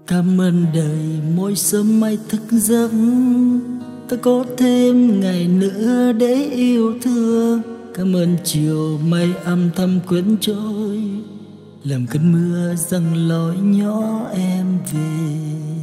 Cảm ơn đời mỗi sớm mai thức giấc, ta có thêm ngày nữa để yêu thương. Cảm ơn chiều mây âm thầm quyến trôi, làm cơn mưa giăng lối nhỏ em về.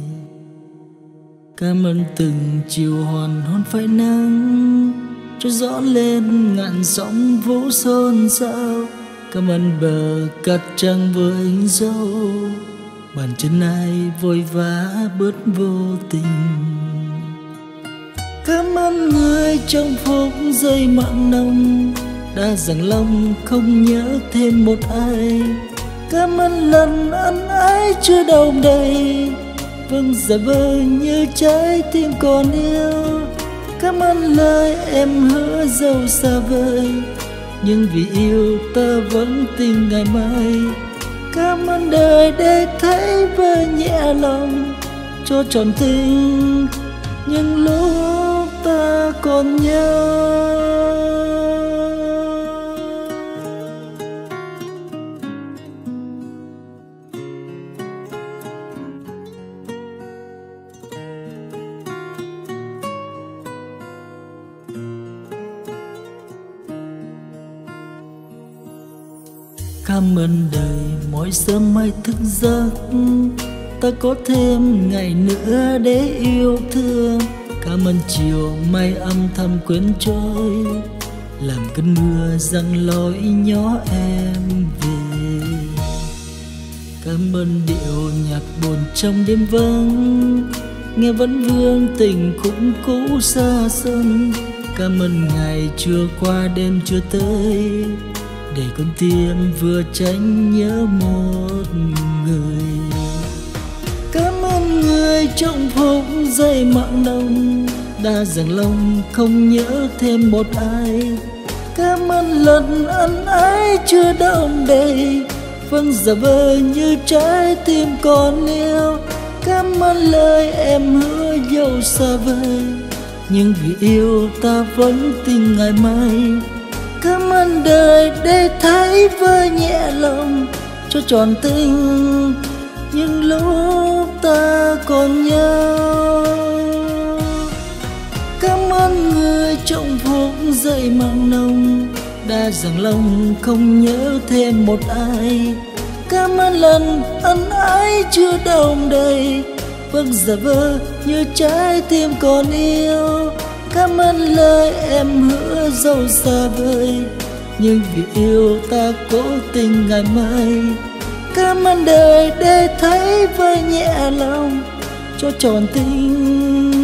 Cảm ơn từng chiều hoàng hôn phai nắng, cho rõ lên ngàn sóng vỗ xôn xao. Cảm ơn bờ cát trắng với dấu, bàn chân ai vội vã bớt vô tình. Cảm ơn người trong phút giây mặn nồng, đã dằn lòng không nhớ thêm một ai. Cảm ơn lần ân ái chưa đong đầy, vẫn giả vờ như trái tim còn yêu. Cảm ơn lời em hứa dẫu xa vời, nhưng vì yêu ta vẫn tin ngày mai. Cảm ơn đời để thấy vơi nhẹ lòng, cho trọn tình những lúc ta còn nhau. Cảm ơn đời mỗi sớm mai thức giấc, ta có thêm ngày nữa để yêu thương. Cảm ơn chiều mây âm thầm quyến trôi, làm cơn mưa giăng lối nhỏ em về. Cảm ơn điệu nhạc buồn trong đêm vắng, nghe vẫn vương tình cũng cũ xa xăm. Cảm ơn ngày chưa qua đêm chưa tới, để con tim vừa tránh nhớ một người. Cảm ơn người trong phút giây mặn nồng, đã dằn lòng không nhớ thêm một ai. Cảm ơn lần ân ái chưa đong đầy, vẫn giả vờ như trái tim còn yêu. Cảm ơn lời em hứa dẫu xa vời, nhưng vì yêu ta vẫn tin ngày mai. Cảm ơn đời để thấy vơi nhẹ lòng, cho trọn tình những lúc ta còn nhau. Cảm ơn người trong phút giây mặn nồng, đã dằn lòng không nhớ thêm một ai. Cảm ơn lần ân ái chưa đong đầy, vẫn giả vờ như trái tim còn yêu. Cảm ơn lời em hứa dẫu xa vời, nhưng vì yêu ta cố tình ngày mai. Cảm ơn đời để thấy vơi nhẹ lòng, cho trọn tình